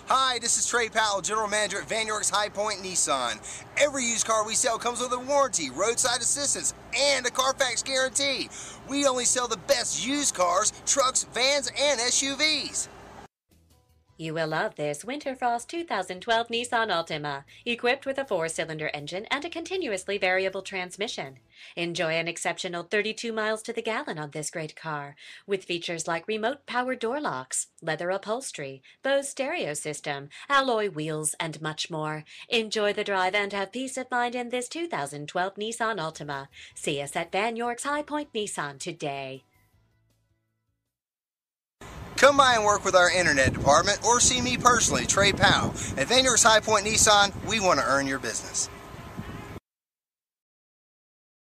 Hi, this is Trey Powell, General Manager at Van York's High Point Nissan. Every used car we sell comes with a warranty, roadside assistance, and a Carfax guarantee. We only sell the best used cars, trucks, vans, and SUVs. You will love this Winter Frost 2012 Nissan Altima, equipped with a 4-cylinder engine and a continuously variable transmission. Enjoy an exceptional 32 miles to the gallon on this great car, with features like remote power door locks, leather upholstery, Bose stereo system, alloy wheels, and much more. Enjoy the drive and have peace of mind in this 2012 Nissan Altima. See us at Van York's High Point Nissan today. Come by and work with our internet department or see me personally, Trey Powell. At Van York's High Point Nissan, we want to earn your business.